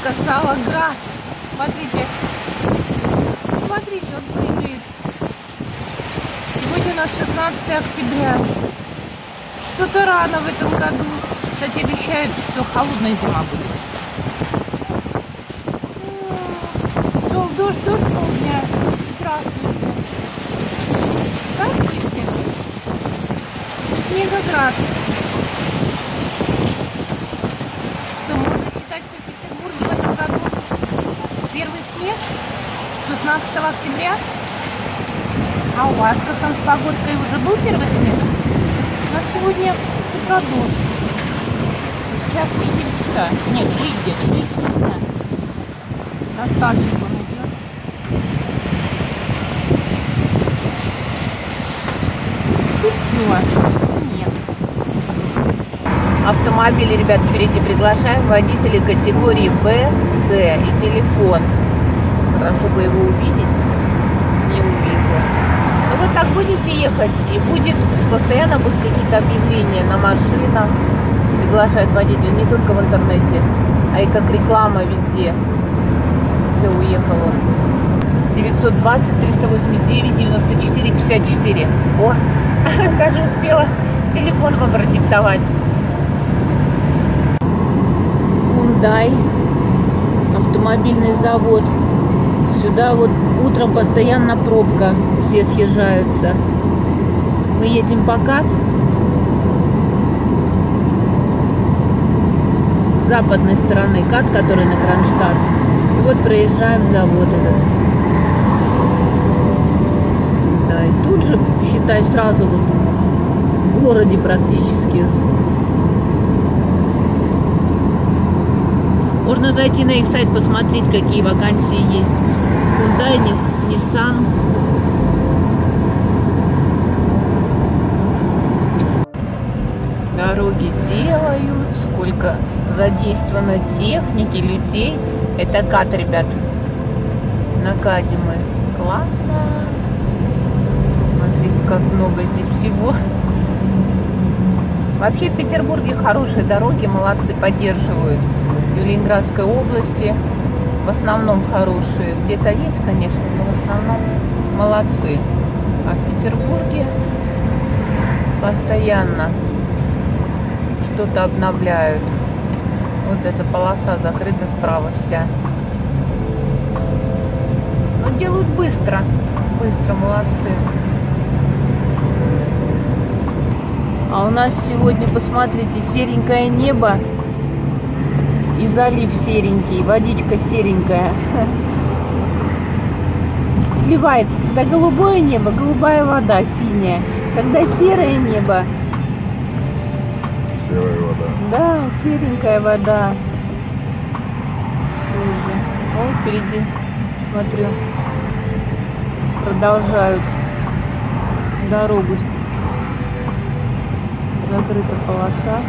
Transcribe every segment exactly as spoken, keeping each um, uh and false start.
Рыбка, сало, гра. Смотрите. Смотрите, он прыгает. Сегодня у нас шестнадцатое октября. Что-то рано в этом году. Кстати, обещают, что холодная зима будет. Шел дождь, дождь полдня. Здравствуйте. Здравствуйте. Снегоград. Что, можно считать, что в Петербурге в этом году первый снег шестнадцатого октября? А у вас как там с погодкой уже был первый снег? У нас сегодня с утра дождь. Сейчас четыре часа. Нет, три где-то, три часа дня. Доставщик он идет. И все. Нет. Автомобили, ребят, впереди приглашаем. Водители категории Б, С и телефон. Хорошо бы его увидеть. Не увижу. Но вы так будете ехать, и будет постоянно будут какие-то объявления на машинах. Приглашают водителей не только в интернете, а и как реклама везде. Все, уехал он. девятьсот двадцать триста восемьдесят девять девяносто четыре пятьдесят четыре. О, даже успела телефон вам продиктовать. Hyundai, автомобильный завод. Сюда вот утром постоянно пробка, все съезжаются. Мы едем по КАТ. С западной стороны КАТ, который на Кронштадт. И вот проезжаем завод этот. Да, и тут же, считай, сразу вот в городе практически. Можно зайти на их сайт, посмотреть, какие вакансии есть. Hyundai, Nissan. Дороги делают, сколько задействовано техники, людей. Это КАТ, ребят. На КАТе мы. Классно. Смотрите, как много здесь всего. Вообще в Петербурге хорошие дороги, молодцы, поддерживают. В Ленинградской области в основном хорошие. Где-то есть, конечно, но в основном молодцы. А в Петербурге постоянно что-то обновляют. Вот эта полоса закрыта справа вся. Но делают быстро. Быстро, молодцы. А у нас сегодня, посмотрите, серенькое небо. И залив серенький, водичка серенькая. Сливается. Когда голубое небо, голубая вода синяя. Когда серое небо, серая вода. Да, серенькая вода. Тоже. О, впереди, смотрю, продолжают дорогу. Закрыта полоса.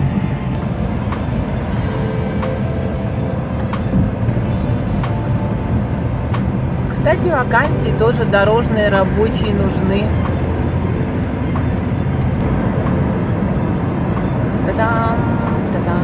Кстати, вакансии тоже дорожные, рабочие нужны. Та-дам, та-дам.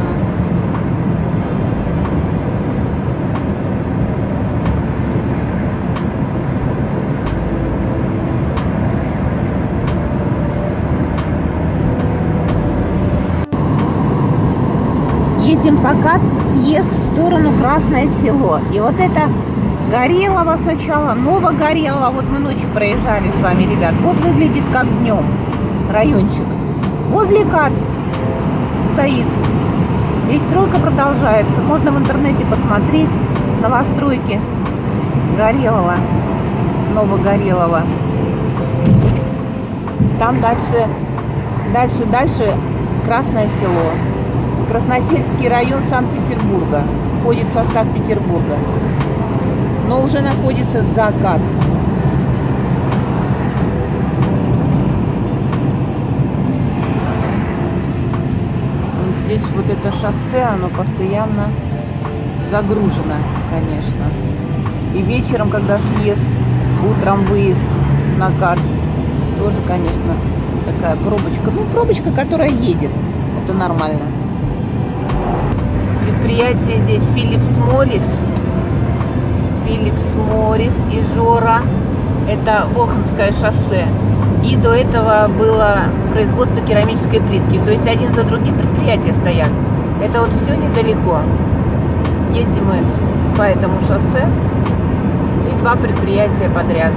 Едем по КАТ, съезд в сторону Красное Село. И вот это Горелого сначала, Новогорелого. Вот мы ночью проезжали с вами, ребят. Вот выглядит как днем райончик. Возле КАТ стоит. И стройка продолжается. Можно в интернете посмотреть новостройки Горелого, Новогорелого. Там дальше, дальше, дальше Красное Село. Красносельский район Санкт-Петербурга. Входит в состав Петербурга. Но уже находится за КАТ. Вот здесь вот это шоссе, оно постоянно загружено, конечно. И вечером, когда съезд, утром выезд на КАТ, тоже, конечно, такая пробочка. Ну, пробочка, которая едет. Это нормально. предприятие здесь Philips Morris. Philips Morris и Жора. Это Волхонское шоссе. И до этого было производство керамической плитки. То есть один за другим предприятия стоят. Это вот все недалеко. Едем мы по этому шоссе. И два предприятия подряд.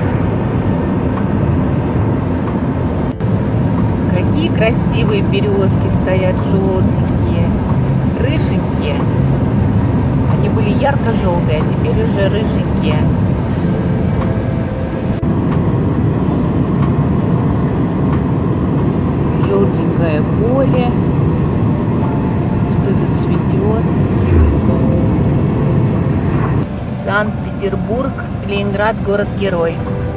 Какие красивые березки стоят, желтенькие, рыженькие. Они были ярко-желтые, а теперь уже рыженькие. Желтенькое поле. Что-то цветет. Санкт-Петербург, Ленинград, город-герой.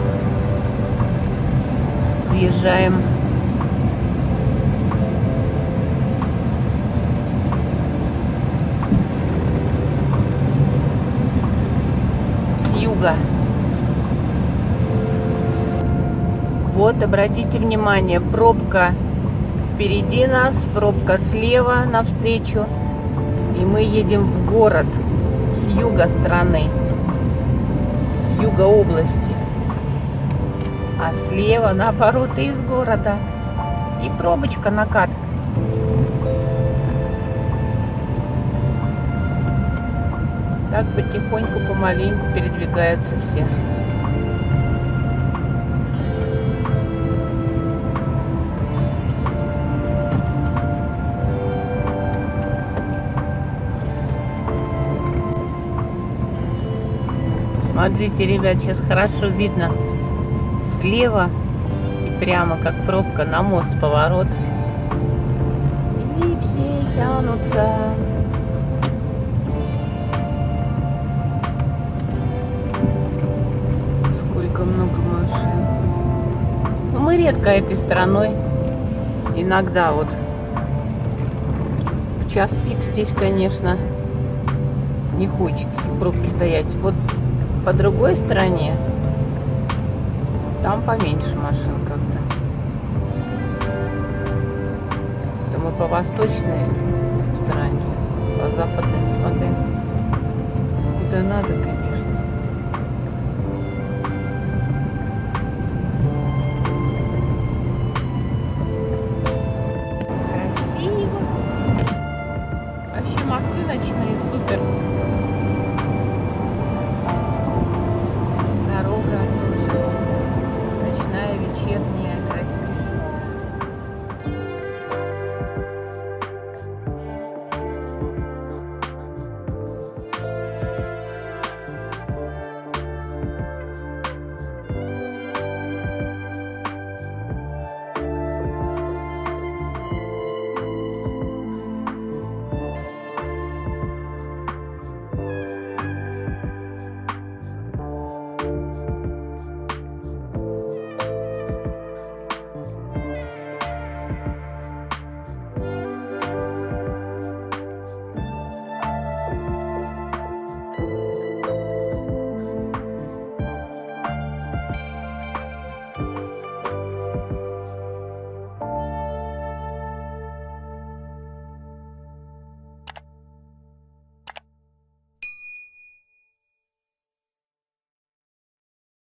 Въезжаем. С юга. Вот, обратите внимание, пробка впереди нас, пробка слева навстречу. И мы едем в город с юга страны, с юга области. А слева, наоборот, из города. И пробочка накат. Так потихоньку, помаленьку передвигаются все. Смотрите, ребят, сейчас хорошо видно слева и прямо, как пробка, на мост поворот. И все тянутся. Сколько много машин. Но мы редко этой стороной. Иногда вот в час пик здесь, конечно, не хочется в пробке стоять. Вот по другой стороне там поменьше машин как-то. Это мы по восточной стороне, по западной, смотрим, куда надо, конечно.